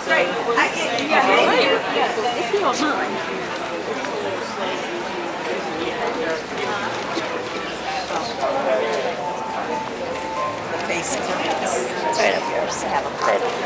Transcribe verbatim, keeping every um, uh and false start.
Right. I, yeah, maybe. Yeah, if you don't mind. The face counts. It's right up here. So have a